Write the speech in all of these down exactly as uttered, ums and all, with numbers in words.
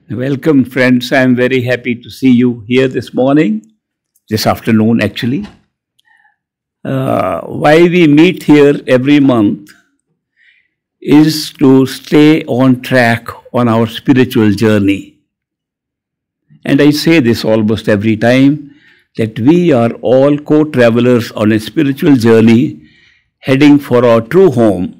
Welcome, friends. I am very happy to see you here this morning, this afternoon, actually. Uh, why we meet here every month is to stay on track on our spiritual journey. And I say this almost every time, that we are all co-travelers on a spiritual journey heading for our true home.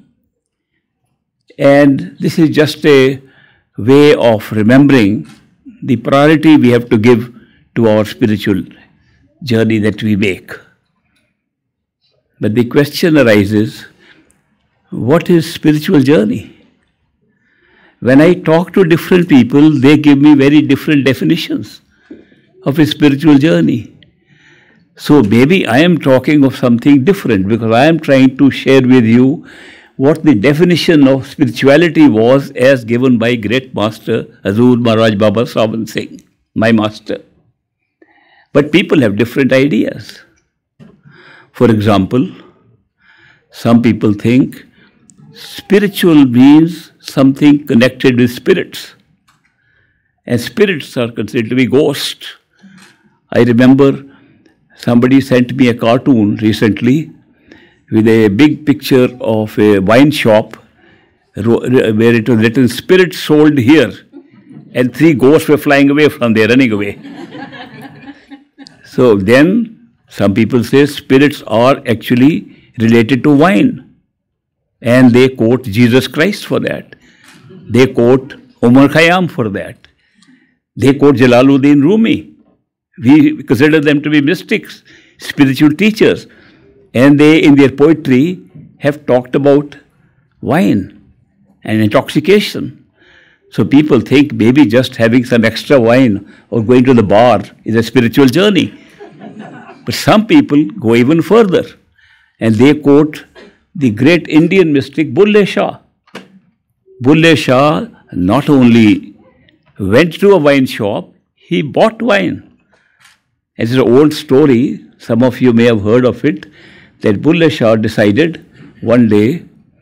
And this is just a way of remembering the priority we have to give to our spiritual journey that we make. But the question arises, what is spiritual journey? When I talk to different people, they give me very different definitions of a spiritual journey. So maybe I am talking of something different because I am trying to share with you what the definition of spirituality was as given by great master Hazur Maharaj Baba Sawan Singh, my master. But people have different ideas. For example, some people think spiritual means something connected with spirits. And spirits are considered to be ghosts. I remember somebody sent me a cartoon recently with a big picture of a wine shop where it was written, "Spirits sold here," and three ghosts were flying away from there, running away. So then some people say spirits are actually related to wine. And they quote Jesus Christ for that. They quote Umar Khayyam for that. They quote Jalaluddin Rumi. We consider them to be mystics, spiritual teachers. And they, in their poetry, have talked about wine and intoxication. So people think maybe just having some extra wine or going to the bar is a spiritual journey. But some people go even further. And they quote the great Indian mystic Bulle Shah. Bulle Shah not only went to a wine shop, he bought wine. It's an old story, some of you may have heard of it, that Bulle Shah decided one day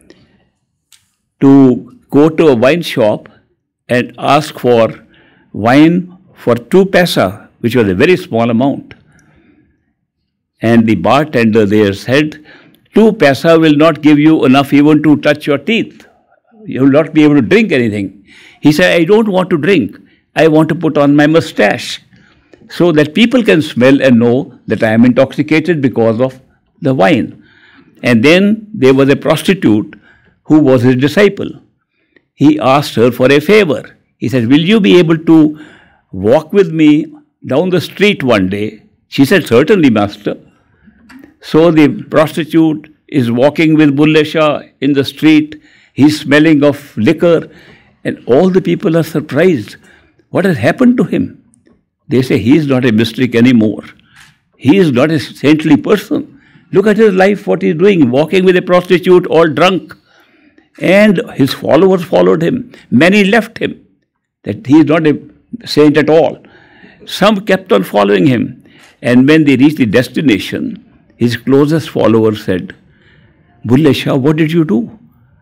to go to a wine shop and ask for wine for two paisa, which was a very small amount. And the bartender there said, two paisa will not give you enough even to touch your teeth. You will not be able to drink anything. He said, I don't want to drink. I want to put on my mustache so that people can smell and know that I am intoxicated because of the wine. And then there was a prostitute who was his disciple. He asked her for a favor. He said, will you be able to walk with me down the street one day? She said, certainly, master. So the prostitute is walking with Bulle Shah in the street. He's smelling of liquor. And all the people are surprised. What has happened to him? They say, he is not a mystic anymore. He is not a saintly person. Look at his life, what he's doing, walking with a prostitute, all drunk. And his followers followed him. Many left him, that he is not a saint at all. Some kept on following him. And when they reached the destination, his closest followers said, Bulle Shah, what did you do?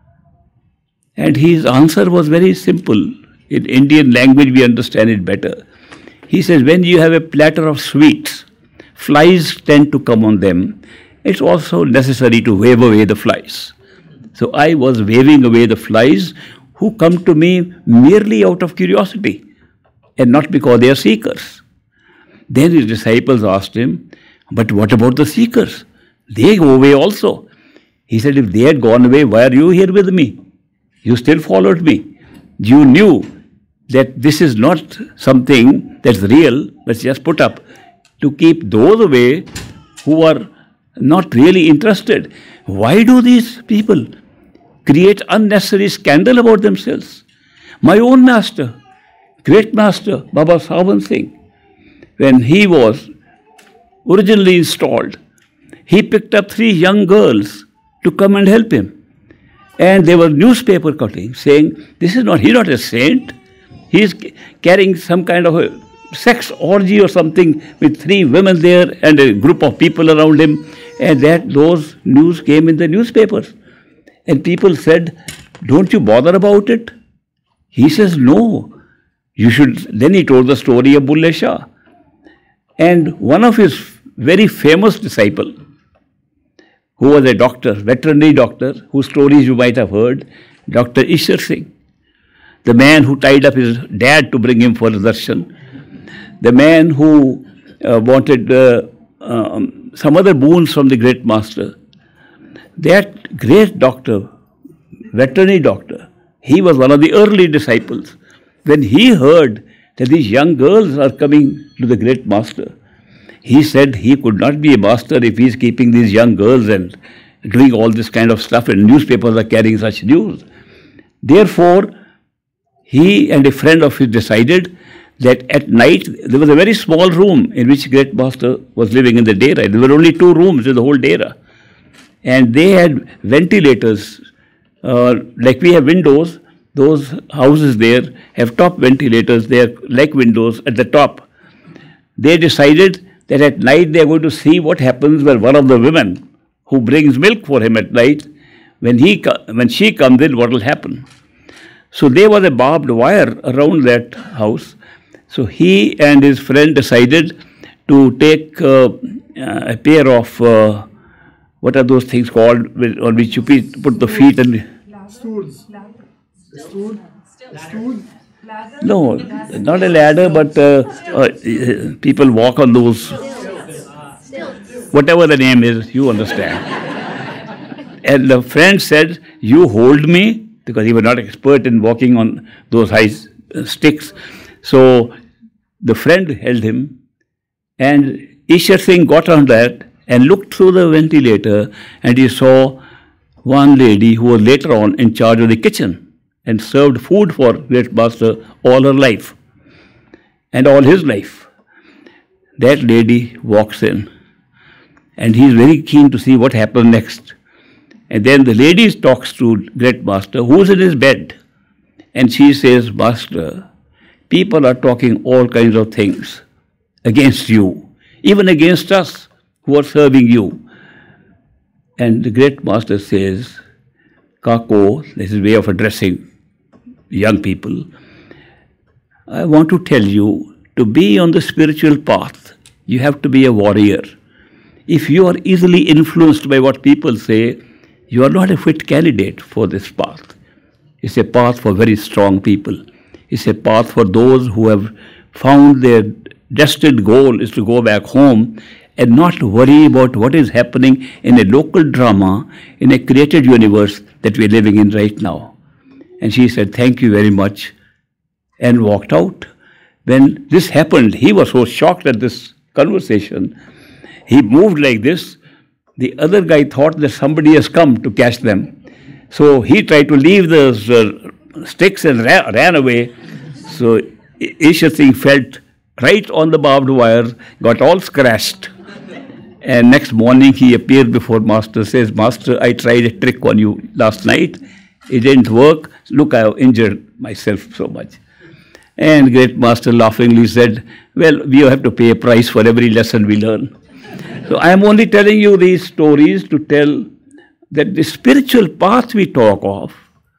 And his answer was very simple. In Indian language, we understand it better. He says, when you have a platter of sweets, flies tend to come on them. It's also necessary to wave away the flies. So I was waving away the flies who come to me merely out of curiosity and not because they are seekers. Then his disciples asked him, but what about the seekers? They go away also. He said, if they had gone away, why are you here with me? You still followed me. You knew that this is not something that's real, that's just put up to keep those away who are not really interested. Why do these people create unnecessary scandal about themselves? My own master, great master, Baba Sawan Singh, when he was originally installed, he picked up three young girls to come and help him. And there were newspaper cuttings saying, this is not, he's not a saint. He's carrying some kind of a sex orgy or something with three women there and a group of people around him. And that those news came in the newspapers. And people said, don't you bother about it? He says, no. You should, then he told the story of Bulle Shah. And one of his very famous disciple, who was a doctor, veterinary doctor, whose stories you might have heard, Doctor Ishar Singh, the man who tied up his dad to bring him for darshan, the man who uh, wanted uh, um, some other boons from the great master. That great doctor, veterinary doctor, he was one of the early disciples. When he heard that these young girls are coming to the great master, he said he could not be a master if he is keeping these young girls and doing all this kind of stuff, and newspapers are carrying such news. Therefore, he and a friend of his decided that at night, there was a very small room in which great master was living in the dera. There were only two rooms in the whole dera. And they had ventilators, uh, like we have windows. Those houses there have top ventilators. They are like windows at the top. They decided that at night they are going to see what happens when one of the women who brings milk for him at night, when he when she comes in, what will happen. So there was a barbed wire around that house. So he and his friend decided to take uh, a pair of, uh, what are those things called, on which you put the feet and... Stools. Stool. Stool. No, not a ladder, but uh, uh, people walk on those, whatever the name is, you understand. And the friend said, you hold me, because he was not expert in walking on those high sticks. So the friend held him, and Ishar Singh got on that and looked through the ventilator, and he saw one lady who was later on in charge of the kitchen and served food for great master all her life and all his life. That lady walks in, and he is very keen to see what happens next. And then the lady talks to great master, who is in his bed, and she says, Master, people are talking all kinds of things against you, even against us who are serving you. And the great master says, Kako, this is way of addressing young people, I want to tell you, to be on the spiritual path, you have to be a warrior. If you are easily influenced by what people say, you are not a fit candidate for this path. It's a path for very strong people. It's a path for those who have found their destined goal is to go back home and not worry about what is happening in a local drama, in a created universe that we are living in right now. And she said, thank you very much, and walked out. When this happened, he was so shocked at this conversation. He moved like this. The other guy thought that somebody has come to catch them. So he tried to leave those uh, sticks and ra ran away. So Ishar Singh felt right on the barbed wire, got all scratched. And next morning he appeared before Master, says, Master, I tried a trick on you last night. It didn't work. Look, I have injured myself so much. And great Master laughingly said, well, we have to pay a price for every lesson we learn. So I am only telling you these stories to tell that the spiritual path we talk of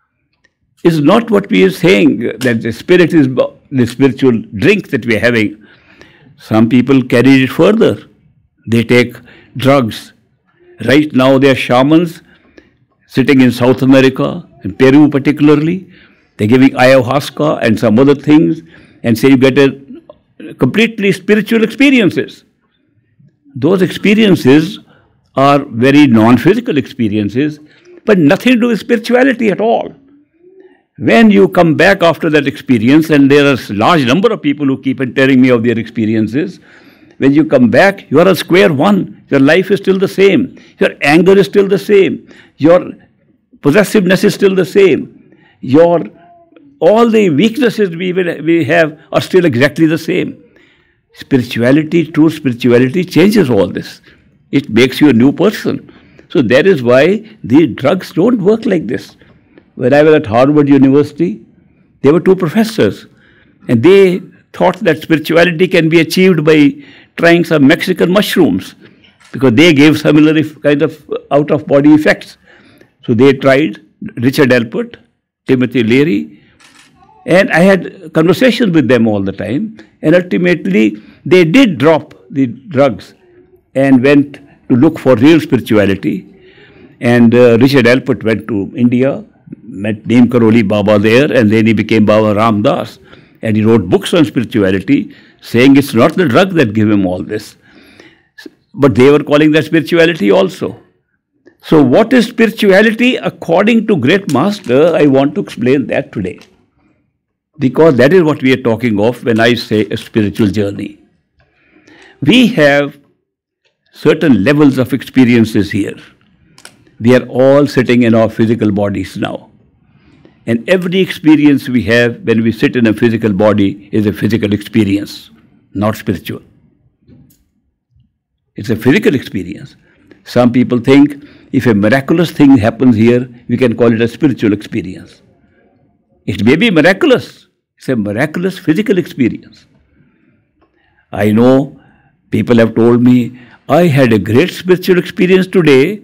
is not what we are saying, that the spirit is the spiritual drink that we are having. Some people carry it further. They take drugs. Right now they are shamans sitting in South America, in Peru particularly. They're giving ayahuasca and some other things and say you get a completely spiritual experiences. Those experiences are very non-physical experiences, but nothing to do with spirituality at all. When you come back after that experience, and there are a large number of people who keep on telling me of their experiences, when you come back, you are a square one. Your life is still the same. Your anger is still the same. Your possessiveness is still the same. Your all the weaknesses we, will, we have are still exactly the same. Spirituality, true spirituality changes all this. It makes you a new person. So that is why these drugs don't work like this. When I was at Harvard University, there were two professors, and they thought that spirituality can be achieved by trying some Mexican mushrooms, because they gave similar kind of out-of-body effects. So they tried Richard Alpert, Timothy Leary, And I had conversations with them all the time. And ultimately, they did drop the drugs and went to look for real spirituality. And uh, Richard Alpert went to India, met Neem Karoli Baba there, and then he became Baba Ram Das. And he wrote books on spirituality, saying it's not the drug that gave him all this. But they were calling that spirituality also. So what is spirituality according to Great Master? I want to explain that today. Because that is what we are talking of when I say a spiritual journey. We have certain levels of experiences here. We are all sitting in our physical bodies now. And every experience we have when we sit in a physical body is a physical experience, not spiritual. It's a physical experience. Some people think if a miraculous thing happens here, we can call it a spiritual experience. It may be miraculous. It's a miraculous physical experience. I know people have told me, I had a great spiritual experience today.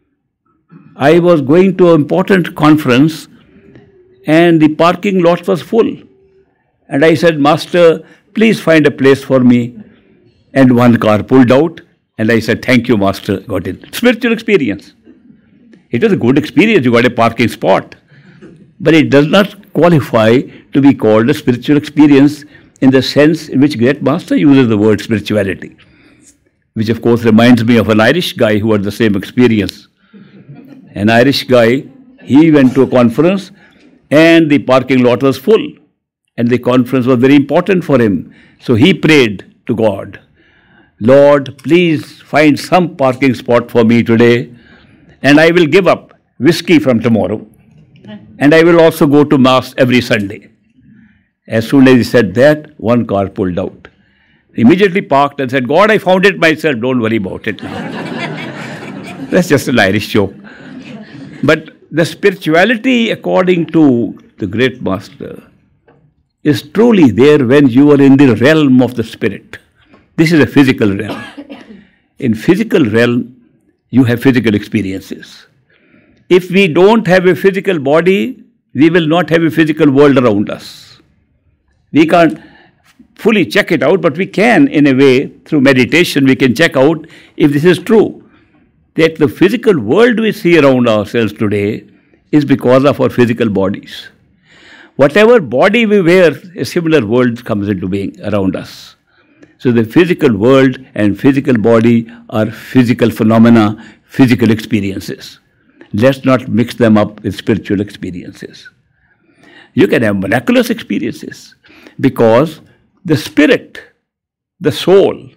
I was going to an important conference and the parking lot was full. And I said, Master, please find a place for me. And one car pulled out. And I said, thank you, Master, got it. Spiritual experience. It was a good experience, you got a parking spot. But it does not qualify to be called a spiritual experience in the sense in which Great Master uses the word spirituality. Which of course reminds me of an Irish guy who had the same experience. An Irish guy, he went to a conference and the parking lot was full. And the conference was very important for him. So he prayed to God, Lord, please find some parking spot for me today and I will give up whiskey from tomorrow and I will also go to Mass every Sunday. As soon as he said that, one car pulled out. He immediately parked and said, God, I found it myself, don't worry about it now. That's just an Irish joke. But the spirituality according to the Great Master is truly there when you are in the realm of the spirit. This is a physical realm. In physical realm, you have physical experiences. If we don't have a physical body, we will not have a physical world around us. We can't fully check it out, but we can, in a way, through meditation, we can check out if this is true. That the physical world we see around ourselves today is because of our physical bodies. Whatever body we wear, a similar world comes into being around us. So the physical world and physical body are physical phenomena, physical experiences. Let's not mix them up with spiritual experiences. You can have miraculous experiences because the spirit, the soul,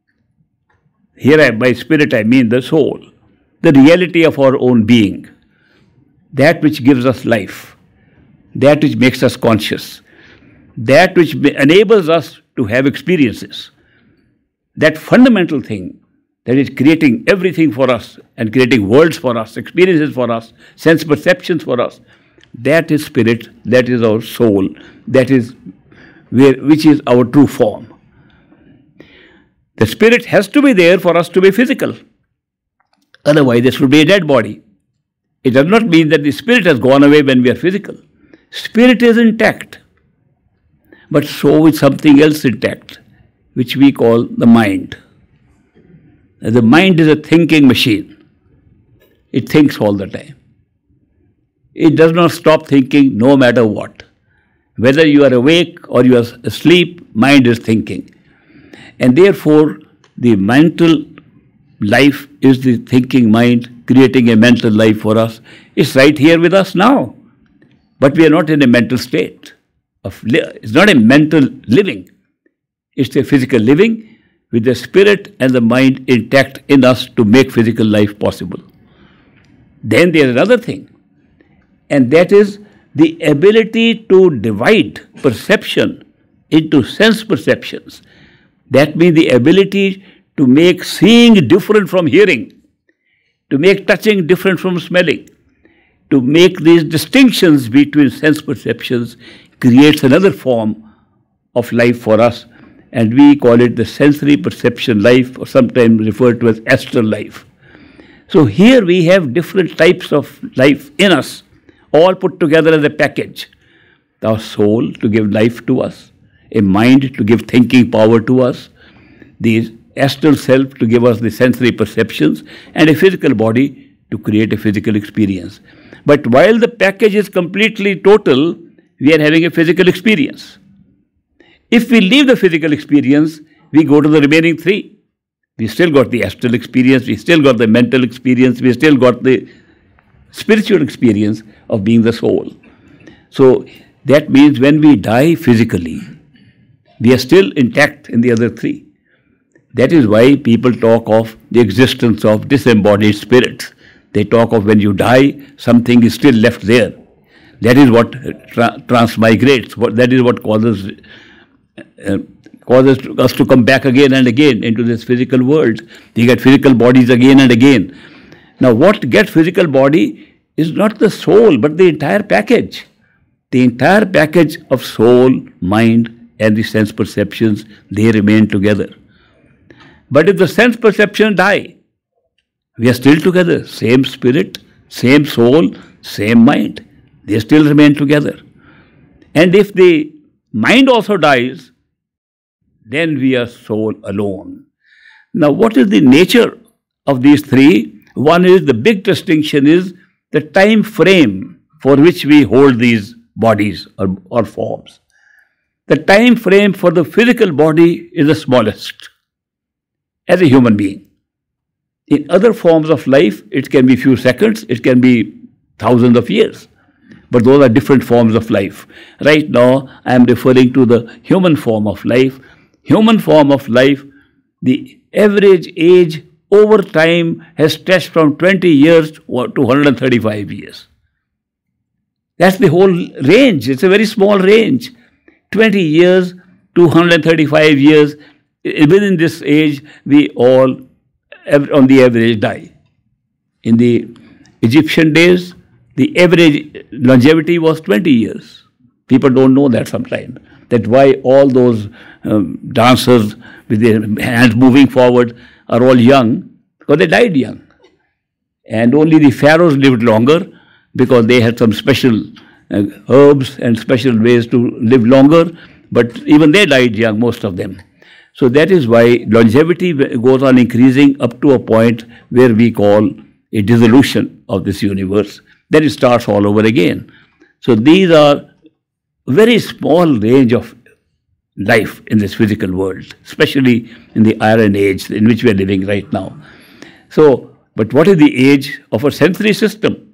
here I, by spirit I mean the soul, the reality of our own being, that which gives us life, that which makes us conscious, that which enables us to have experiences. That fundamental thing that is creating everything for us and creating worlds for us, experiences for us, sense perceptions for us, that is spirit, that is our soul, that is where, which is our true form. The spirit has to be there for us to be physical. Otherwise, there should be a dead body. It does not mean that the spirit has gone away when we are physical. Spirit is intact. But so is something else intact, which we call the mind. And the mind is a thinking machine. It thinks all the time. It does not stop thinking no matter what. Whether you are awake or you are asleep, mind is thinking. And therefore, the mental life is the thinking mind, creating a mental life for us. It's right here with us now. But we are not in a mental state. Of li- it's not a mental living. It's a physical living with the spirit and the mind intact in us to make physical life possible. Then there is another thing, and that is the ability to divide perception into sense perceptions. That means the ability to make seeing different from hearing, to make touching different from smelling, to make these distinctions between sense perceptions creates another form of life for us, and we call it the sensory perception life, or sometimes referred to as astral life. So here we have different types of life in us, all put together as a package. our soul to give life to us, a mind to give thinking power to us, the astral self to give us the sensory perceptions, and a physical body to create a physical experience. But while the package is completely total, we are having a physical experience. If we leave the physical experience, we go to the remaining three. We still got the astral experience, we still got the mental experience, we still got the spiritual experience of being the soul. So that means when we die physically, we are still intact in the other three. That is why people talk of the existence of disembodied spirits. They talk of when you die, something is still left there. That is what tra transmigrates. What, that is what causes, uh, causes us to come back again and again into this physical world. We get physical bodies again and again. Now what gets physical body is not the soul, but the entire package. The entire package of soul, mind, and the sense perceptions, they remain together. But if the sense perceptions die, we are still together. Same spirit, same soul, same mind. They still remain together. And if the mind also dies, then we are soul alone. Now what is the nature of these three? One is, the big distinction is the time frame for which we hold these bodies or, or forms. The time frame for the physical body is the smallest as a human being. In other forms of life, it can be few seconds, it can be thousands of years. But those are different forms of life. Right now, I am referring to the human form of life. Human form of life, the average age over time has stretched from twenty years to one hundred thirty-five years. That's the whole range. It's a very small range. twenty years to one hundred thirty-five years. Within this age, we all, on the average, die. In the Egyptian days, the average longevity was twenty years. People don't know that sometimes. That's why all those um, dancers with their hands moving forward are all young, because they died young. And only the pharaohs lived longer because they had some special uh, herbs and special ways to live longer, but even they died young, most of them. So that is why longevity goes on increasing up to a point where we call a dissolution of this universe. Then it starts all over again. So these are very small range of life in this physical world, especially in the Iron Age in which we are living right now. So, but what is the age of a sensory system?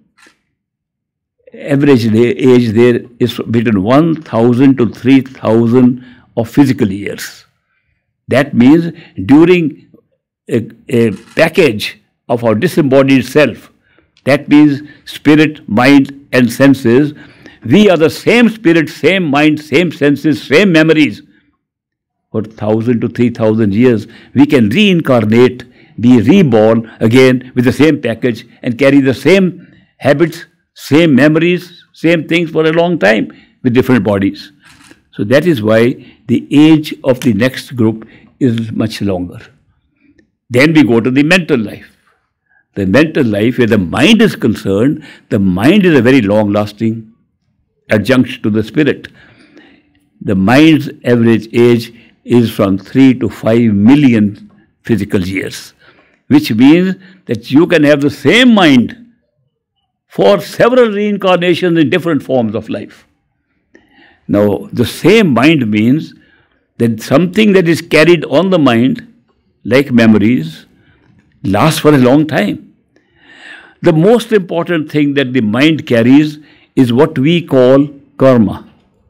Average age there is between one thousand to three thousand of physical years. That means during a, a package of our disembodied self, that means spirit, mind and senses, we are the same spirit, same mind, same senses, same memories. For one thousand to three thousand years, we can reincarnate, be reborn again with the same package and carry the same habits, same memories, same things for a long time with different bodies. So that is why the age of the next group is much longer. Then we go to the mental life. The mental life, where the mind is concerned, the mind is a very long-lasting adjunct to the spirit. The mind's average age is from three to five million physical years, which means that you can have the same mind for several reincarnations in different forms of life. Now, the same mind means that something that is carried on the mind, like memories, lasts for a long time. The most important thing that the mind carries is what we call karma.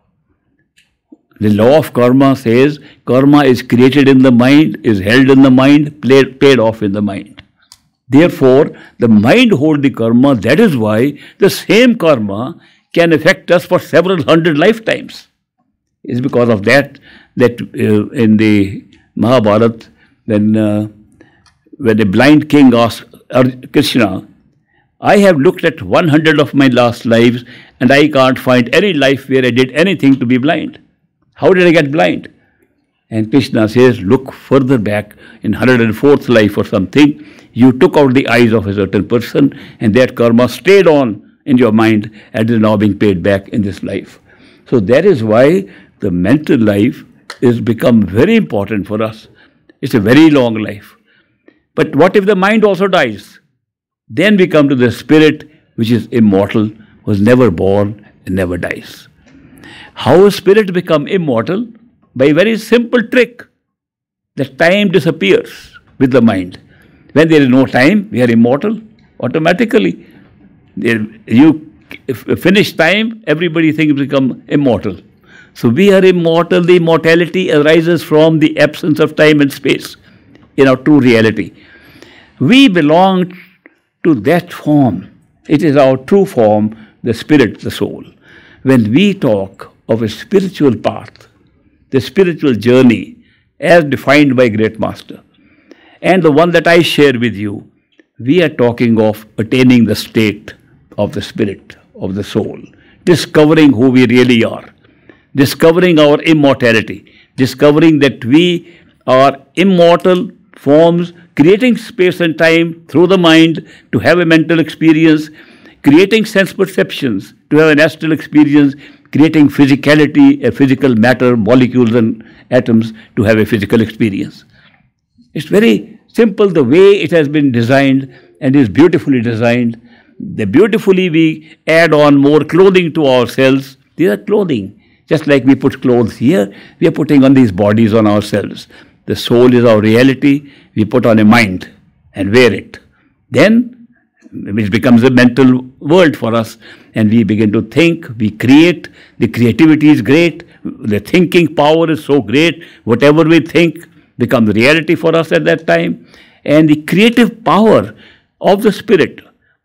The law of karma says karma is created in the mind, is held in the mind, played, paid off in the mind. Therefore, the mind holds the karma. That is why the same karma can affect us for several hundred lifetimes. It's because of that that uh, in the Mahabharata, when, uh, when the blind king asked Krishna, I have looked at one hundred of my last lives and I can't find any life where I did anything to be blind. How did I get blind? And Krishna says, look further back in one hundred fourth life or something. You took out the eyes of a certain person and that karma stayed on in your mind and is now being paid back in this life. So that is why the mental life is become very important for us. It's a very long life. But what if the mind also dies? Then we come to the spirit, which is immortal, was never born and never dies. How spirit become immortal? By a very simple trick. The time disappears with the mind. When there is no time, we are immortal automatically. You finish time, everybody thinks become immortal. So we are immortal. The immortality arises from the absence of time and space in our true reality. We belong to that form. It is our true form, the spirit, the soul. When we talk of a spiritual path, the spiritual journey as defined by Great Master, and the one that I share with you, we are talking of attaining the state of the spirit, of the soul, discovering who we really are, discovering our immortality, discovering that we are immortal forms, creating space and time through the mind to have a mental experience, creating sense perceptions to have an astral experience, creating physicality, a physical matter, molecules and atoms to have a physical experience. It's very simple the way it has been designed and is beautifully designed. The beautifully we add on more clothing to ourselves. These are clothing. Just like we put clothes here, we are putting on these bodies on ourselves. The soul is our reality. We put on a mind and wear it. Then it becomes a mental world for us, and we begin to think, we create. The creativity is great. The thinking power is so great. Whatever we think becomes reality for us at that time. And the creative power of the spirit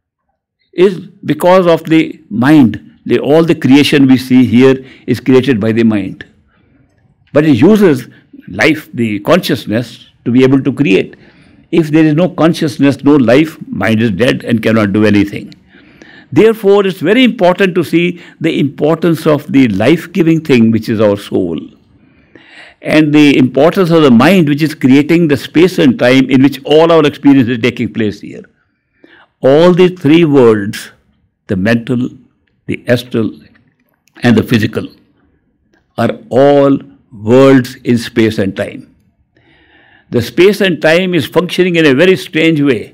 is because of the mind. The, all the creation we see here is created by the mind. But it uses life, the consciousness, to be able to create. If there is no consciousness, no life, mind is dead and cannot do anything. Therefore, it's very important to see the importance of the life-giving thing, which is our soul, and the importance of the mind, which is creating the space and time in which all our experience is taking place here. All these three worlds, the mental, the astral, and the physical, are all worlds in space and time. The space and time is functioning in a very strange way.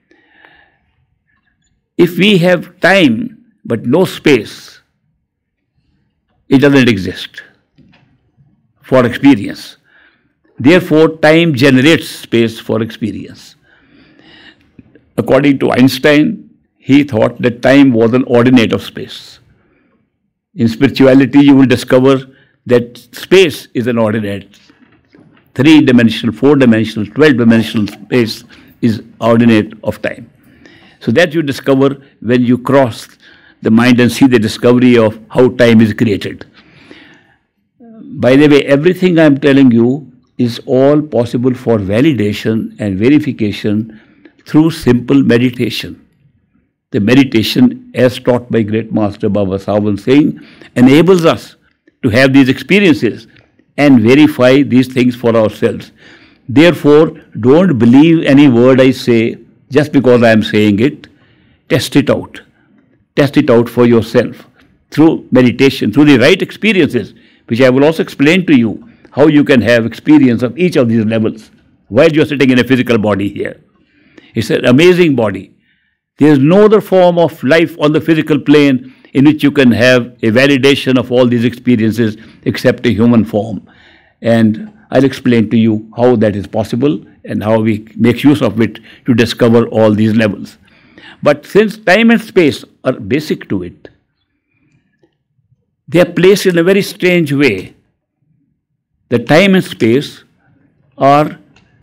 If we have time but no space, it doesn't exist for experience. Therefore, time generates space for experience. According to Einstein, he thought that time was an ordinate of space. In spirituality, you will discover that space is an ordinate. Three-dimensional, four-dimensional, twelve-dimensional space is ordinate of time. So that you discover when you cross the mind and see the discovery of how time is created. By the way, everything I am telling you is all possible for validation and verification through simple meditation. The meditation, as taught by Great Master Baba Sawan Singh, enables us to have these experiences and verify these things for ourselves. Therefore, don't believe any word I say just because I am saying it. Test it out. Test it out for yourself through meditation, through the right experiences, which I will also explain to you how you can have experience of each of these levels while you are sitting in a physical body here. It's an amazing body. There is no other form of life on the physical plane in which you can have a validation of all these experiences except a human form. And I'll explain to you how that is possible and how we make use of it to discover all these levels. But since time and space are basic to it, they are placed in a very strange way. The time and space are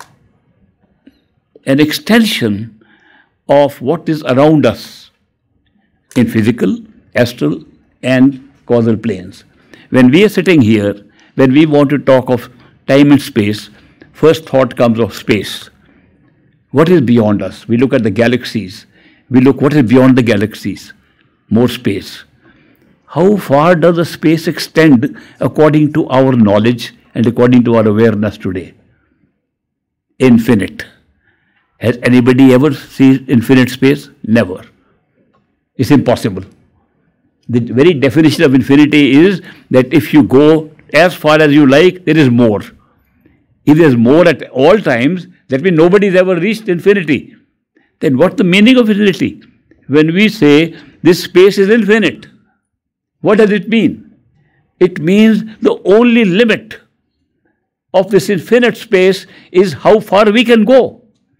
an extension of what is around us in physical, astral, and causal planes. When we are sitting here, when we want to talk of time and space, first thought comes of space. What is beyond us? We look at the galaxies. We look what is beyond the galaxies. More space. How far does the space extend according to our knowledge and according to our awareness today? Infinite. Has anybody ever seen infinite space? Never. It's impossible. The very definition of infinity is that if you go as far as you like, there is more. If there is more at all times, that means nobody has ever reached infinity. Then what's the meaning of infinity? When we say this space is infinite, what does it mean? It means the only limit of this infinite space is how far we can go.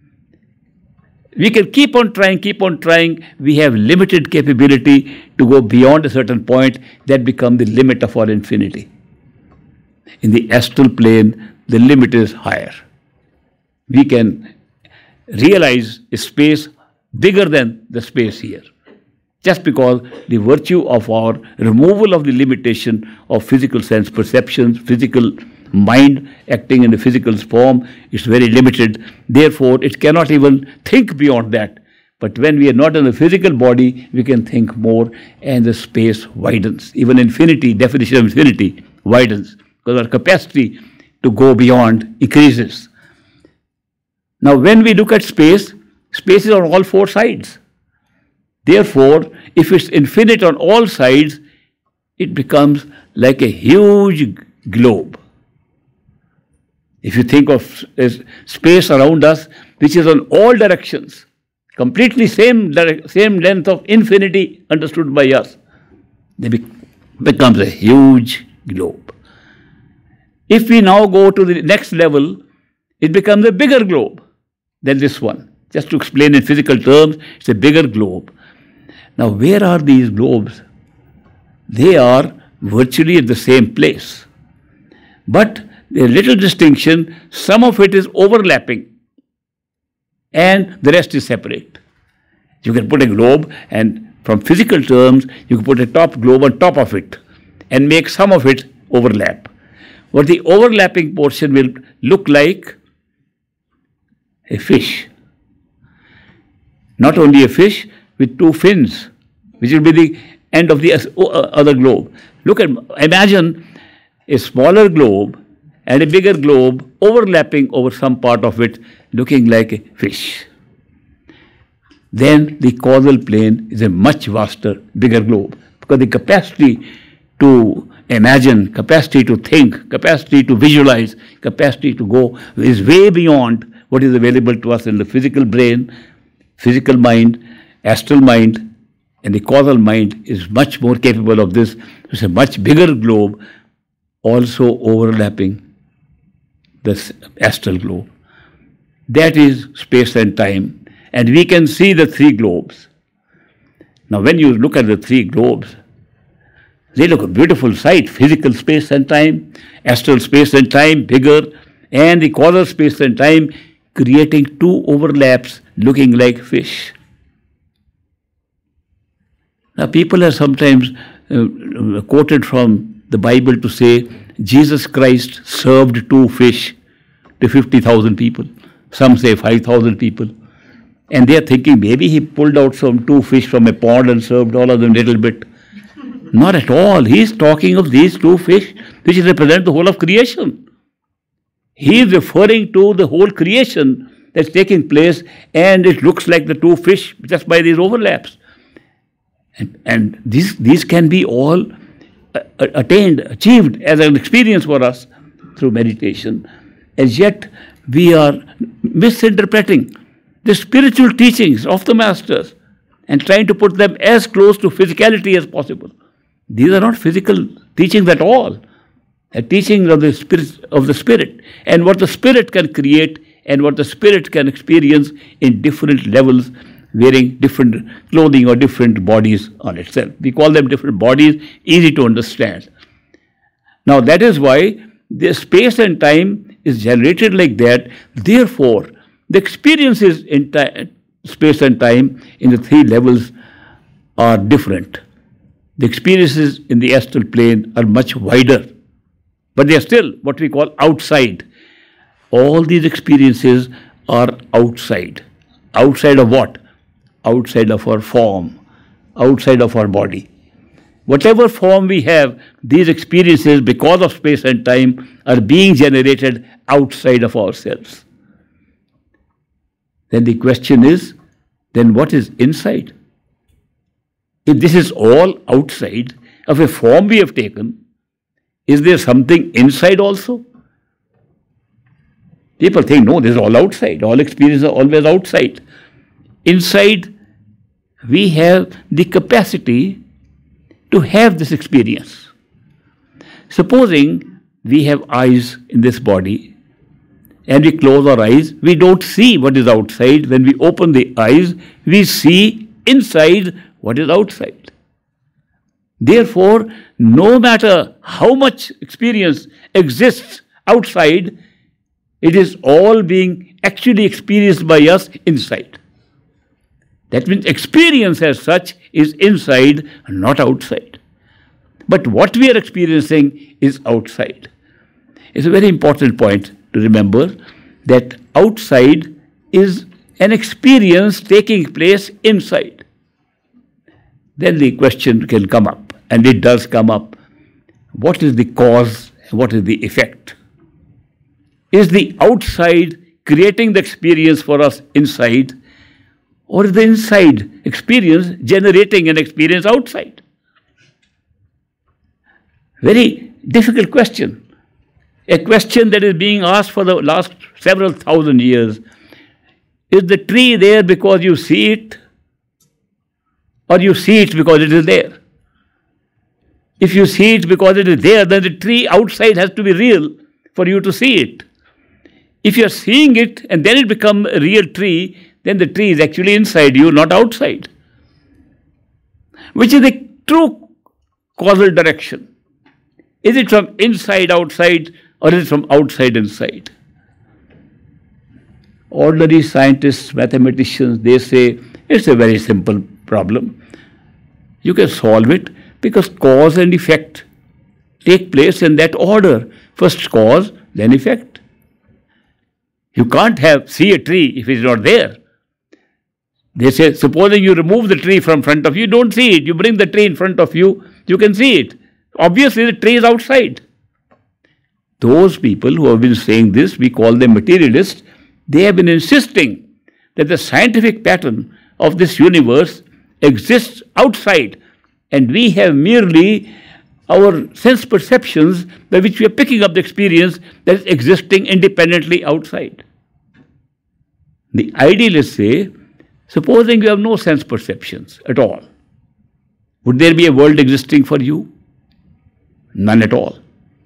We can keep on trying, keep on trying. We have limited capability to go beyond a certain point. That becomes the limit of our infinity. In the astral plane, the limit is higher. We can realize a space bigger than the space here, just because the virtue of our removal of the limitation of physical sense perceptions, physical mind acting in a physical form is very limited. Therefore, it cannot even think beyond that. But when we are not in a physical body, we can think more, and the space widens. Even infinity, definition of infinity, widens, because our capacity to go beyond increases. Now, when we look at space, space is on all four sides. Therefore, if it's infinite on all sides, it becomes like a huge globe. If you think of space around us, which is on all directions, completely same, same length of infinity understood by us, it be becomes a huge globe. If we now go to the next level, it becomes a bigger globe than this one. Just to explain in physical terms, it's a bigger globe. Now, where are these globes? They are virtually at the same place. But a little distinction, some of it is overlapping and the rest is separate. You can put a globe, and from physical terms, you can put a top globe on top of it and make some of it overlap. But the overlapping portion will look like a fish. Not only a fish with two fins, which will be the end of the other globe. Look at, imagine a smaller globe and a bigger globe overlapping over some part of it, looking like a fish. Then the causal plane is a much vaster, bigger globe, because the capacity to imagine, capacity to think, capacity to visualize, capacity to go is way beyond what is available to us in the physical brain, physical mind, astral mind, and the causal mind is much more capable of this. It's a much bigger globe, also overlapping the astral globe. That is space and time, and we can see the three globes. Now, when you look at the three globes, they look a beautiful sight: physical space and time, astral space and time, bigger, and the causal space and time, creating two overlaps looking like fish. Now, people are sometimes uh, quoted from the Bible to say Jesus Christ served two fish to fifty thousand people. Some say five thousand people. And they are thinking maybe he pulled out some two fish from a pond and served all of them a little bit. Not at all. He is talking of these two fish which represent the whole of creation. He is referring to the whole creation that's taking place, and it looks like the two fish just by these overlaps. And, and these, these can be all uh, attained, achieved as an experience for us through meditation. As yet, we are misinterpreting the spiritual teachings of the masters and trying to put them as close to physicality as possible. These are not physical teachings at all. A teaching of the spirit, of the spirit, and what the spirit can create and what the spirit can experience in different levels, wearing different clothing or different bodies on itself. We call them different bodies, easy to understand. Now, that is why the space and time is generated like that. Therefore, the experiences in space and time in the three levels are different. The experiences in the astral plane are much wider, but they are still what we call outside. All these experiences are outside. Outside of what? Outside of our form, outside of our body. Whatever form we have, these experiences, because of space and time, are being generated outside of ourselves. Then the question is, then what is inside? if this is all outside of a form we have taken, is there something inside also? People think, no, this is all outside. All experience are always outside. Inside, we have the capacity to have this experience. Supposing we have eyes in this body and we close our eyes, we don't see what is outside. When we open the eyes, we see inside what is outside. Therefore, no matter how much experience exists outside, it is all being actually experienced by us inside. That means experience as such is inside, not outside. But what we are experiencing is outside. It's a very important point to remember that outside is an experience taking place inside. Then the question can come up, and it does come up. What is the cause and what is the effect? Is the outside creating the experience for us inside, or is the inside experience generating an experience outside? Very difficult question. A question that is being asked for the last several thousand years. Is the tree there because you see it, or you see it because it is there? If you see it because it is there, then the tree outside has to be real for you to see it. If you are seeing it and then it becomes a real tree, then the tree is actually inside you, not outside. Which is the true causal direction? Is it from inside outside, or is it from outside inside? Ordinary scientists, mathematicians, they say it's a very simple problem. You can solve it because cause and effect take place in that order. First cause, then effect. You can't have see a tree if it's not there. They say, supposing you remove the tree from front of you, you don't see it. You bring the tree in front of you, you can see it. Obviously, the tree is outside. Those people who have been saying this, we call them materialists, they have been insisting that the scientific pattern of this universe exists outside, and we have merely our sense perceptions by which we are picking up the experience that is existing independently outside. The idealists say, supposing you have no sense perceptions at all, would there be a world existing for you? None at all.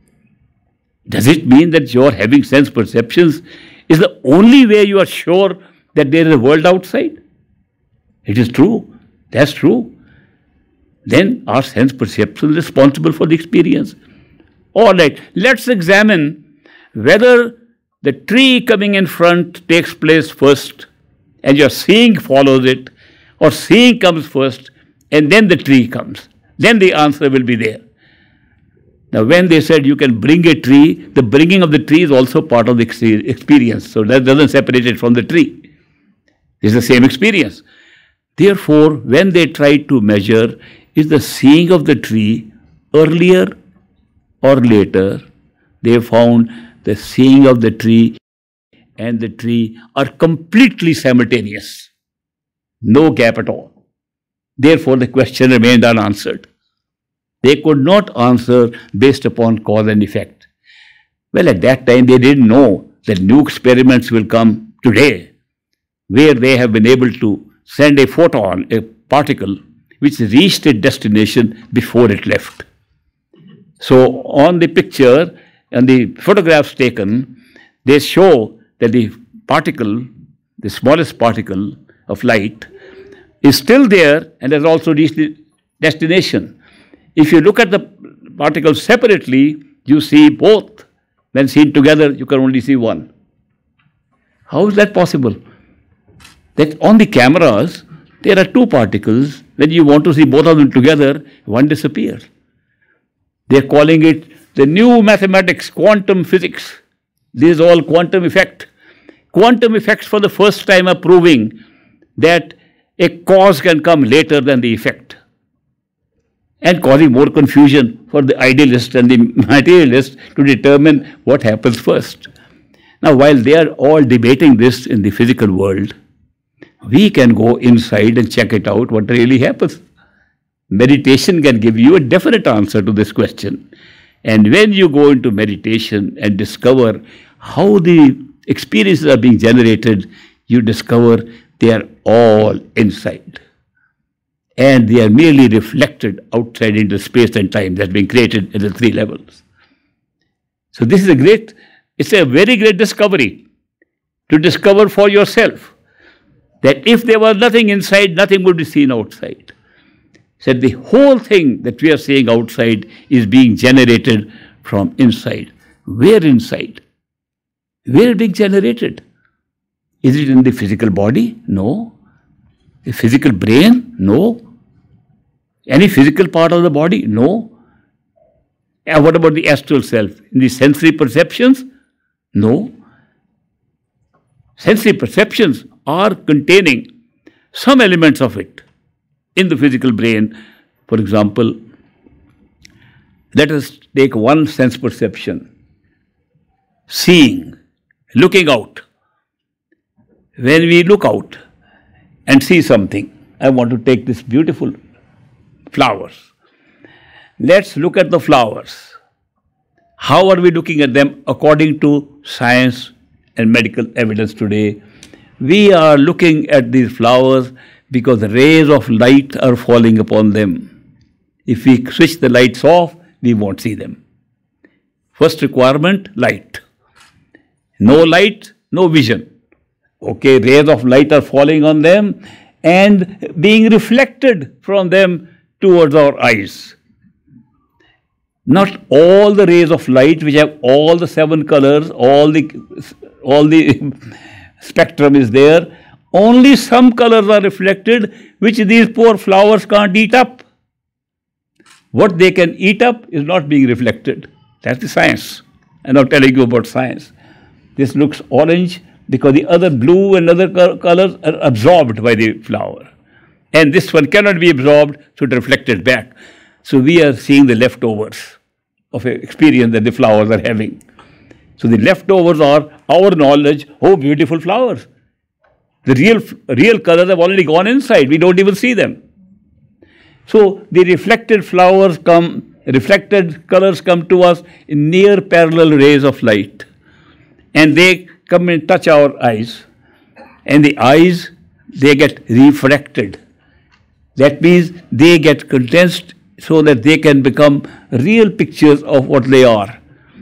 Does it mean that your having sense perceptions is the only way you are sure that there is a world outside? It is true. That's true. Then are sense perceptions responsible for the experience? All right, let's examine whether the tree coming in front takes place first and your seeing follows it, or seeing comes first and then the tree comes. Then the answer will be there. Now, when they said you can bring a tree, the bringing of the tree is also part of the experience. So that doesn't separate it from the tree. It's the same experience. Therefore, when they tried to measure, is the seeing of the tree earlier or later, they found the seeing of the tree and the tree are completely simultaneous. No gap at all. Therefore, the question remained unanswered. They could not answer based upon cause and effect. Well, at that time, they didn't know that new experiments will come today, where they have been able to send a photon, a particle, which reached its destination before it left. So, on the picture and the photographs taken, they show that the particle, the smallest particle of light, is still there and has also reached the destination. If you look at the particles separately, you see both. When seen together, you can only see one. How is that possible? That on the cameras, there are two particles. When you want to see both of them together, one disappears. They are calling it the new mathematics, quantum physics. This is all quantum effect. Quantum effects for the first time are proving that a cause can come later than the effect, and causing more confusion for the idealist and the materialist to determine what happens first. Now, while they are all debating this in the physical world, we can go inside and check it out what really happens. Meditation can give you a definite answer to this question. And when you go into meditation and discover how the experiences are being generated, you discover they are all inside. And they are merely reflected outside into space and time that's being created at the three levels. So this is a great, it's a very great discovery to discover for yourself that if there was nothing inside, nothing would be seen outside. So the whole thing that we are seeing outside is being generated from inside. Where inside? Where being generated? Is it in the physical body? No. The physical brain? No. Any physical part of the body? No. And what about the astral self? In the sensory perceptions? No. Sensory perceptions are containing some elements of it in the physical brain. For example, let us take one sense perception. Seeing, looking out. When we look out and see something, I want to take this beautiful flowers. Let's look at the flowers. How are we looking at them according to science and medical evidence today? We are looking at these flowers because rays of light are falling upon them. If we switch the lights off, we won't see them. First requirement, light. No light, no vision. Okay, rays of light are falling on them and being reflected from them towards our eyes. Not all the rays of light which have all the seven colors, all the, all the spectrum is there. Only some colors are reflected which these poor flowers can't eat up. What they can eat up is not being reflected. That's the science. I'm not telling you about science. This looks orange because the other blue and other colors are absorbed by the flower. And this one cannot be absorbed, so it reflected back. So we are seeing the leftovers of an experience that the flowers are having. So the leftovers are our knowledge, oh, beautiful flowers. The real, real colors have already gone inside. We don't even see them. So the reflected flowers come, reflected colors come to us in near parallel rays of light. And they come and touch our eyes. And the eyes, they get refracted. That means they get condensed so that they can become real pictures of what they are.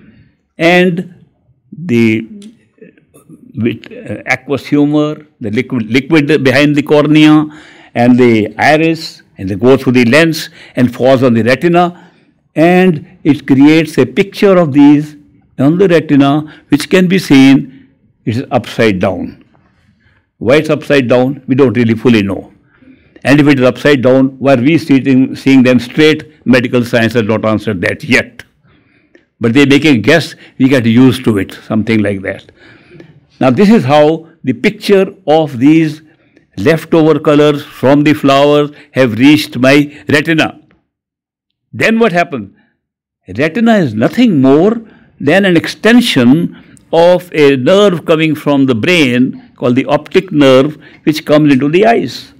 And the with, uh, aqueous humor, the liquid, liquid behind the cornea, and the iris, and they go through the lens and falls on the retina, and it creates a picture of these on the retina, which can be seen, it is upside down. Why it's upside down, we don't really fully know. And if it is upside down, why are we seeing, seeing them straight? Medical science has not answered that yet. But they make a guess, we get used to it, something like that. Now this is how the picture of these leftover colors from the flowers have reached my retina. Then what happens? Retina is nothing more than an extension of a nerve coming from the brain called the optic nerve, which comes into the eyes.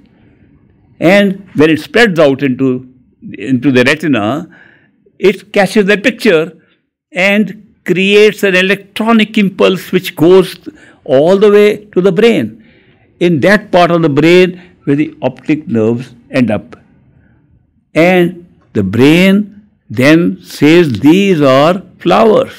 And when it spreads out into, into the retina, it catches the picture and creates an electronic impulse which goes all the way to the brain. In that part of the brain where the optic nerves end up. And the brain then says these are flowers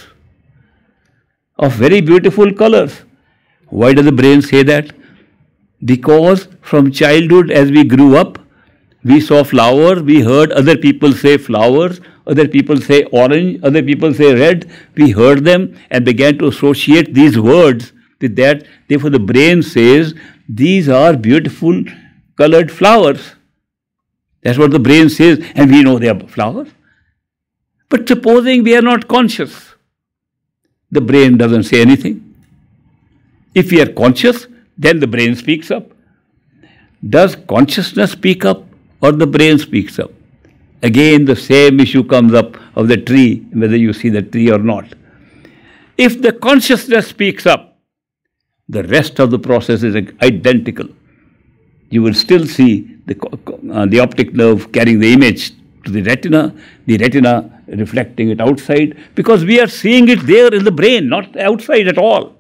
of very beautiful colors. Why does the brain say that? Because from childhood as we grew up, we saw flowers, we heard other people say flowers, other people say orange, other people say red. We heard them and began to associate these words with that. Therefore the brain says, these are beautiful colored flowers. That's what the brain says, and we know they are flowers. But supposing we are not conscious, the brain doesn't say anything. If we are conscious, then the brain speaks up. Does consciousness speak up or the brain speaks up? Again, the same issue comes up of the tree, whether you see the tree or not. If the consciousness speaks up, the rest of the process is identical. You will still see the, uh, the optic nerve carrying the image to the retina, the retina reflecting it outside, because we are seeing it there in the brain, not outside at all.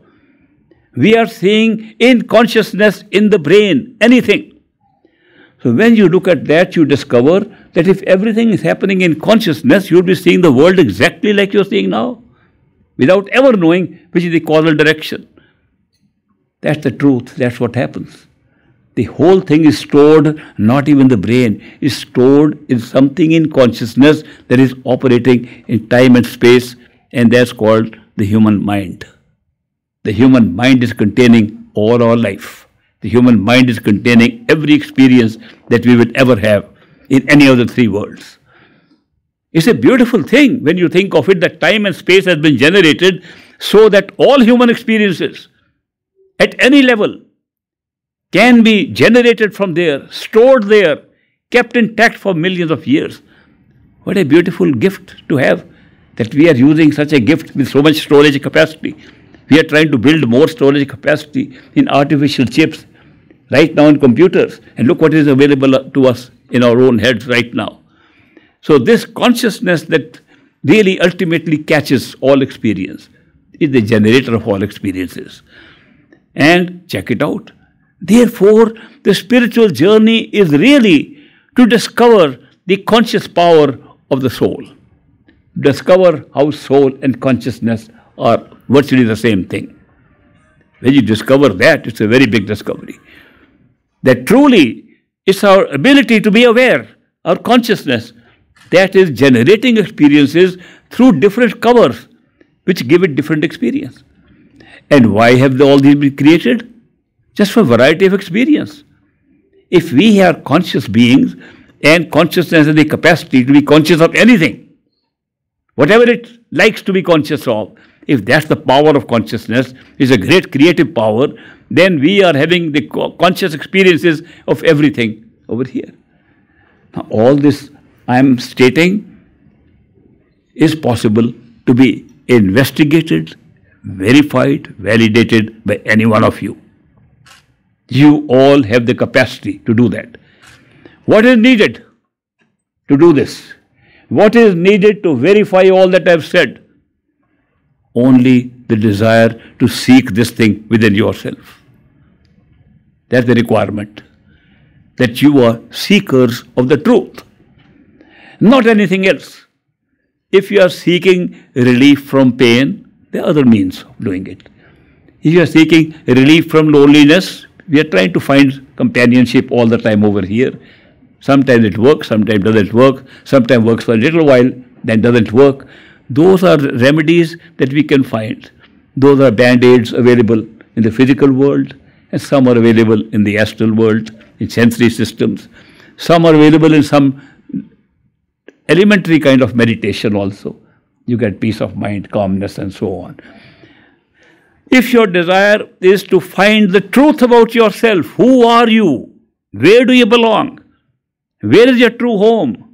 We are seeing in consciousness in the brain, anything. So when you look at that, you discover that if everything is happening in consciousness, you'll be seeing the world exactly like you're seeing now, without ever knowing which is the causal direction. That's the truth. That's what happens. The whole thing is stored, not even the brain, is stored in something in consciousness that is operating in time and space, and that's called the human mind. The human mind is containing all our life. The human mind is containing every experience that we will ever have in any of the three worlds. It's a beautiful thing when you think of it, that time and space has been generated so that all human experiences at any level can be generated from there, stored there, kept intact for millions of years. What a beautiful gift to have, that we are using such a gift with so much storage capacity. We are trying to build more storage capacity in artificial chips right now in computers, and look what is available to us in our own heads right now. So this consciousness that really ultimately catches all experience is the generator of all experiences. And check it out. Therefore, the spiritual journey is really to discover the conscious power of the soul. Discover how soul and consciousness are virtually the same thing. When you discover that, it's a very big discovery. That truly it's our ability to be aware, our consciousness, that is generating experiences through different covers, which give it different experience. And why have all these been created? Just for variety of experience. If we are conscious beings, and consciousness has the capacity to be conscious of anything, whatever it likes to be conscious of, if that's the power of consciousness, is a great creative power, then we are having the conscious experiences of everything over here. Now, all this I am stating is possible to be investigated, verified, validated by any one of you. You all have the capacity to do that. What is needed to do this? What is needed to verify all that I have said? Only the desire to seek this thing within yourself. That's the requirement. That you are seekers of the truth, not anything else. If you are seeking relief from pain, there are other means of doing it. If you are seeking relief from loneliness, we are trying to find companionship all the time over here. Sometimes it works, sometimes it doesn't work, sometimes works for a little while, then doesn't work. Those are remedies that we can find. Those are band-aids available in the physical world, and some are available in the astral world, in sensory systems. Some are available in some elementary kind of meditation also. You get peace of mind, calmness, and so on. If your desire is to find the truth about yourself, who are you? Where do you belong? Where is your true home?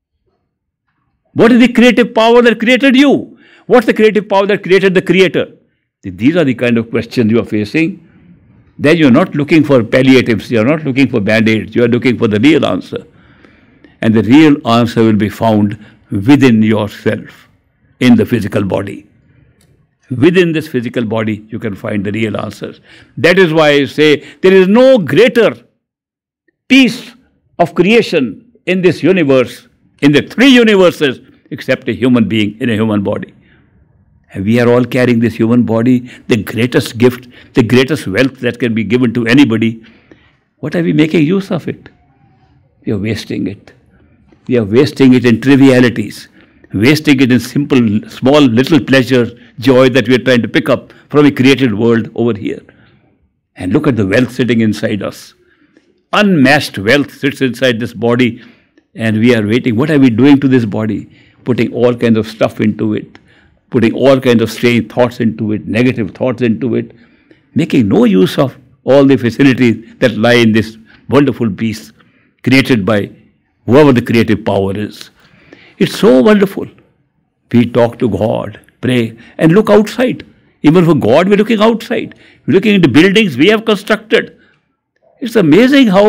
What is the creative power that created you? What's the creative power that created the creator? These are the kind of questions you are facing. Then you are not looking for palliatives, you are not looking for band-aids, you are looking for the real answer. And the real answer will be found within yourself, in the physical body. Within this physical body, you can find the real answers. That is why I say there is no greater piece of creation in this universe, in the three universes, except a human being in a human body. And we are all carrying this human body, the greatest gift, the greatest wealth that can be given to anybody. What are we making use of it? We are wasting it. We are wasting it in trivialities, wasting it in simple, small, little pleasure, joy that we are trying to pick up from a created world over here. And look at the wealth sitting inside us. Unmatched wealth sits inside this body, and we are waiting. What are we doing to this body? Putting all kinds of stuff into it, putting all kinds of strange thoughts into it, negative thoughts into it, making no use of all the facilities that lie in this wonderful piece created by whoever the creative power is. It's so wonderful. We talk to God, pray, and look outside. Even for God, we're looking outside. We're looking into buildings we have constructed. It's amazing how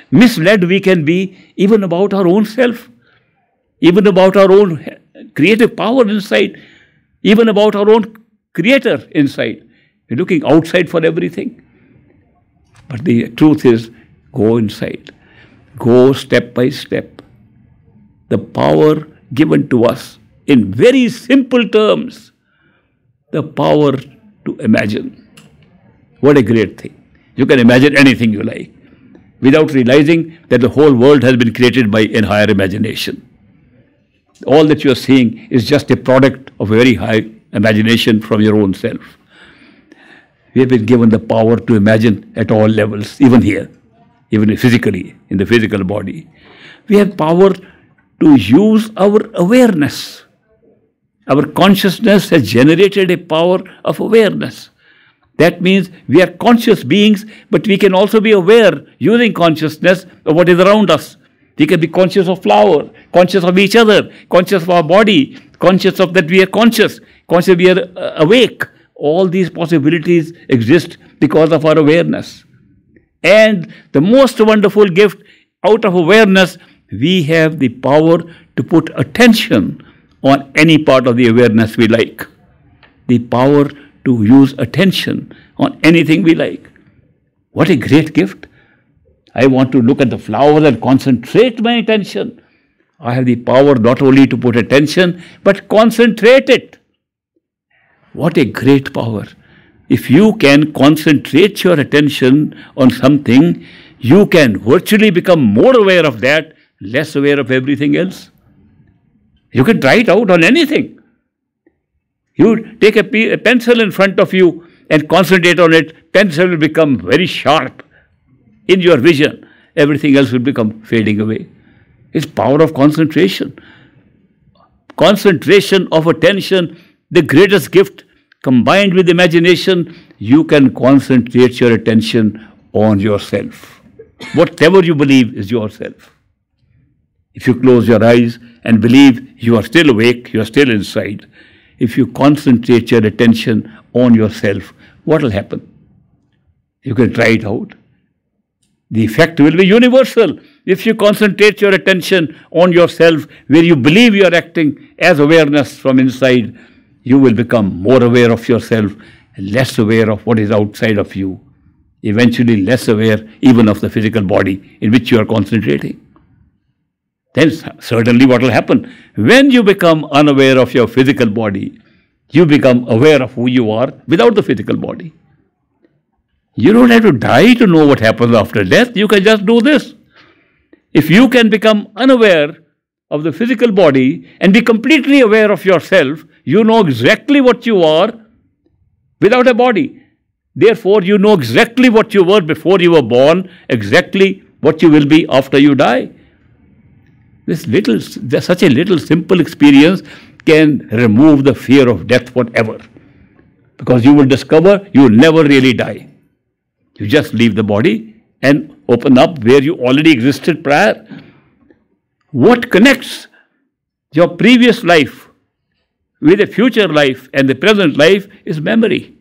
misled we can be even about our own self, even about our own creative power inside, even about our own creator inside. We're looking outside for everything. But the truth is, go inside. Go step by step. The power given to us in very simple terms, the power to imagine. What a great thing. You can imagine anything you like without realizing that the whole world has been created by a higher imagination. All that you are seeing is just a product of a very high imagination from your own self. We have been given the power to imagine at all levels, even here, even physically, in the physical body. We have power to use our awareness. Our consciousness has generated a power of awareness. That means we are conscious beings, but we can also be aware using consciousness of what is around us. We can be conscious of flower, conscious of each other, conscious of our body, conscious of that we are conscious, conscious we are uh, awake. All these possibilities exist because of our awareness. And the most wonderful gift, out of awareness, we have the power to put attention on any part of the awareness we like. The power to use attention on anything we like. What a great gift. I want to look at the flower and concentrate my attention. I have the power not only to put attention, but concentrate it. What a great power. If you can concentrate your attention on something, you can virtually become more aware of that, less aware of everything else. You can try it out on anything. You take a, a pencil in front of you and concentrate on it, pencil will become very sharp in your vision. Everything else will become fading away. It's power of concentration. Concentration of attention, the greatest gift. Combined with imagination, you can concentrate your attention on yourself. Whatever you believe is yourself. If you close your eyes and believe you are still awake, you are still inside, if you concentrate your attention on yourself, what will happen? You can try it out. The effect will be universal. If you concentrate your attention on yourself, where you believe you are acting as awareness from inside, you will become more aware of yourself, less aware of what is outside of you, eventually less aware even of the physical body in which you are concentrating. Then certainly what will happen? When you become unaware of your physical body, you become aware of who you are without the physical body. You don't have to die to know what happens after death. You can just do this. If you can become unaware of the physical body and be completely aware of yourself, you know exactly what you are without a body. Therefore, you know exactly what you were before you were born, exactly what you will be after you die. This little, such a little simple experience can remove the fear of death forever. Because you will discover you will never really die. You just leave the body and open up where you already existed prior. What connects your previous life with the future life and the present life is memory.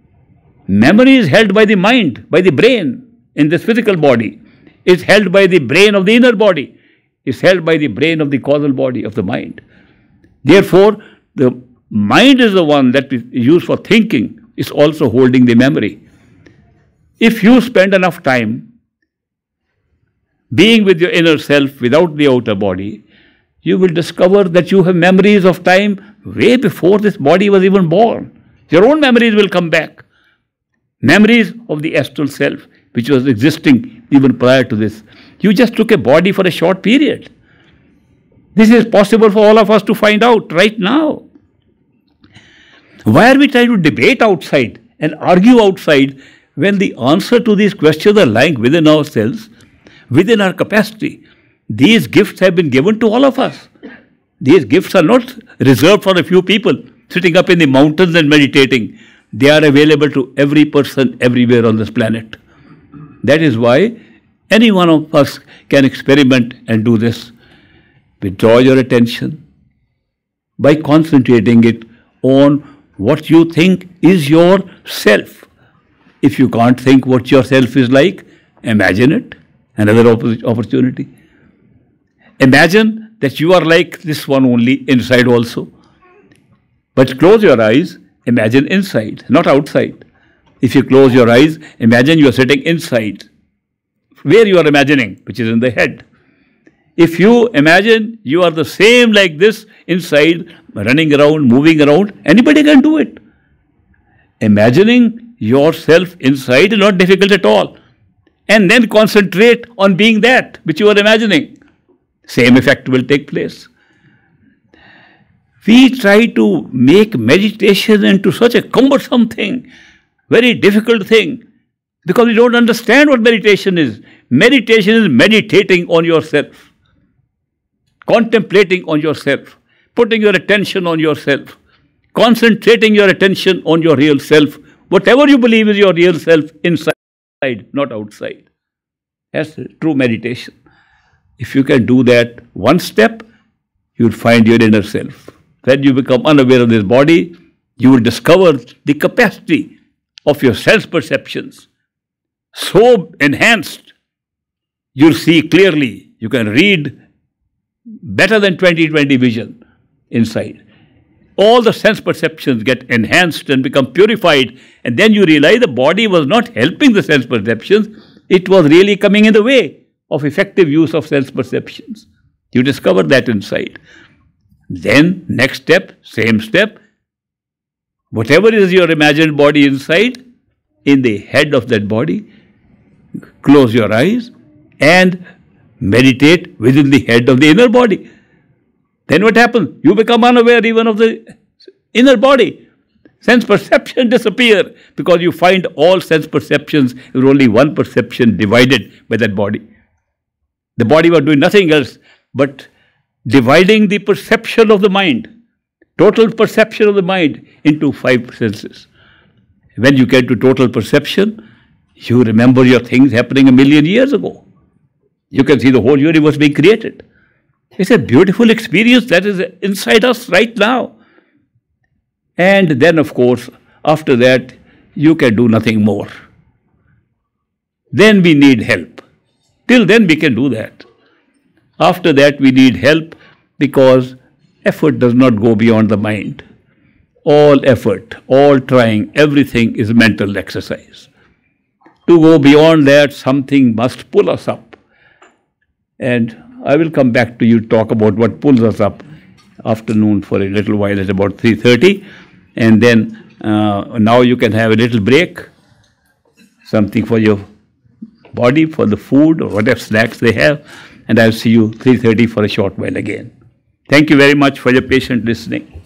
Memory is held by the mind, by the brain in this physical body. It's held by the brain of the inner body. It's held by the brain of the causal body of the mind. Therefore, the mind is the one that is used for thinking. It's also holding the memory. If you spend enough time being with your inner self without the outer body, you will discover that you have memories of time way before this body was even born. Your own memories will come back. Memories of the astral self, which was existing even prior to this. You just took a body for a short period. This is possible for all of us to find out right now. Why are we trying to debate outside and argue outside when the answer to these questions are lying within ourselves, within our capacity? These gifts have been given to all of us. These gifts are not reserved for a few people sitting up in the mountains and meditating. They are available to every person everywhere on this planet. That is why any one of us can experiment and do this. Withdraw your attention by concentrating it on what you think is your self. If you can't think what your self is like, imagine it. Another opp- opportunity. Imagine that you are like this one only inside also. But close your eyes, imagine inside, not outside. If you close your eyes, imagine you are sitting inside, where you are imagining, which is in the head. If you imagine you are the same like this inside, running around, moving around, anybody can do it. Imagining yourself inside is not difficult at all. And then concentrate on being that which you are imagining. Same effect will take place. We try to make meditation into such a cumbersome thing, very difficult thing, because we don't understand what meditation is. Meditation is meditating on yourself, contemplating on yourself, putting your attention on yourself, concentrating your attention on your real self, whatever you believe is your real self inside, not outside. That's true meditation. If you can do that one step, you will find your inner self. When you become unaware of this body, you will discover the capacity of your self-perceptions so enhanced, you'll see clearly. You can read better than twenty twenty vision inside. All the sense perceptions get enhanced and become purified, and then you realize the body was not helping the sense perceptions, it was really coming in the way of effective use of sense perceptions. You discover that inside. Then, next step, same step, whatever is your imagined body inside, in the head of that body, close your eyes and meditate within the head of the inner body. Then what happens? You become unaware even of the inner body. Sense perception disappear because you find all sense perceptions is only one perception divided by that body. The body was doing nothing else but dividing the perception of the mind, total perception of the mind into five senses. When you get to total perception, you remember your things happening a million years ago. You can see the whole universe being created. It's a beautiful experience that is inside us right now. And then, of course, after that, you can do nothing more. Then we need help. Till then, we can do that. After that, we need help because effort does not go beyond the mind. All effort, all trying, everything is mental exercise. To go beyond that, something must pull us up. And I will come back to you to talk about what pulls us up afternoon for a little while at about three thirty. And then uh, now you can have a little break, something for your body, for the food or whatever snacks they have. And I'll see you three thirty for a short while again. Thank you very much for your patient listening.